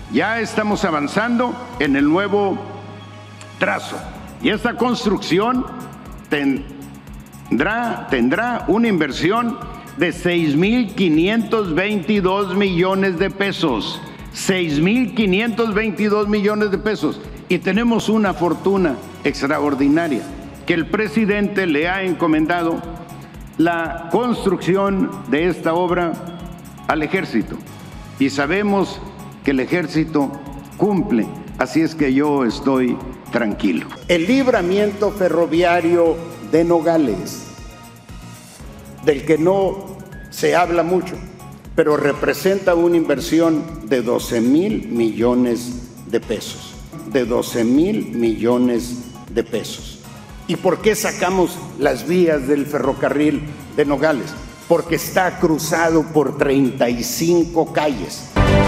Ya estamos avanzando en el nuevo trazo y esta construcción tendrá una inversión de 6,522 millones de pesos. 6,522 millones de pesos. Y tenemos una fortuna extraordinaria que el presidente le ha encomendado la construcción de esta obra al Ejército. Y sabemos que el Ejército cumple, así es que yo estoy tranquilo. El libramiento ferroviario de Nogales, del que no se habla mucho, pero representa una inversión de 12,000 millones de pesos. De 12,000 millones de pesos. ¿Y por qué sacamos las vías del ferrocarril de Nogales? Porque está cruzado por 35 calles.